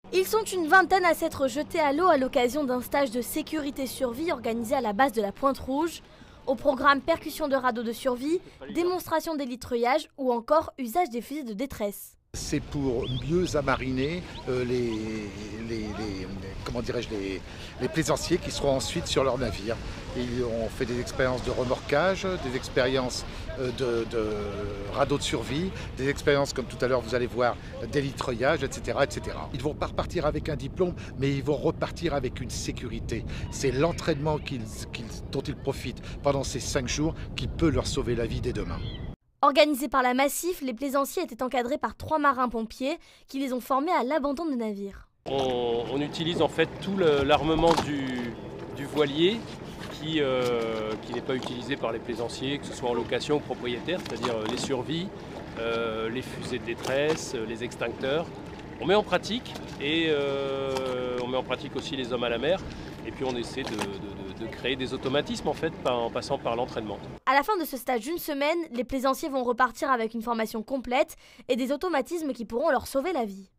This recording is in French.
Ils sont une vingtaine à s'être jetés à l'eau à l'occasion d'un stage de sécurité-survie organisé à la base de la Pointe-Rouge. Au programme percussion de radeaux de survie, démonstration d'élitreillage ou encore usage des fusées de détresse. C'est pour mieux amariner les plaisanciers qui seront ensuite sur leur navire. On fait des expériences de remorquage, des expériences de radeaux de survie, des expériences comme tout à l'heure vous allez voir d'élitreillage, etc., etc. Ils ne vont pas repartir avec un diplôme, mais ils vont repartir avec une sécurité. C'est l'entraînement dont ils profitent pendant ces 5 jours qui peut leur sauver la vie dès demain. Organisés par la Massif, les plaisanciers étaient encadrés par 3 marins-pompiers qui les ont formés à l'abandon de navire. On utilise en fait tout l'armement du voilier qui n'est pas utilisé par les plaisanciers, que ce soit en location ou propriétaire, c'est-à-dire les survies, les fusées de détresse, les extincteurs. On met en pratique et on met en pratique aussi les hommes à la mer et puis on essaie de créer des automatismes en fait en passant par l'entraînement. À la fin de ce stage d'une semaine, les plaisanciers vont repartir avec une formation complète et des automatismes qui pourront leur sauver la vie.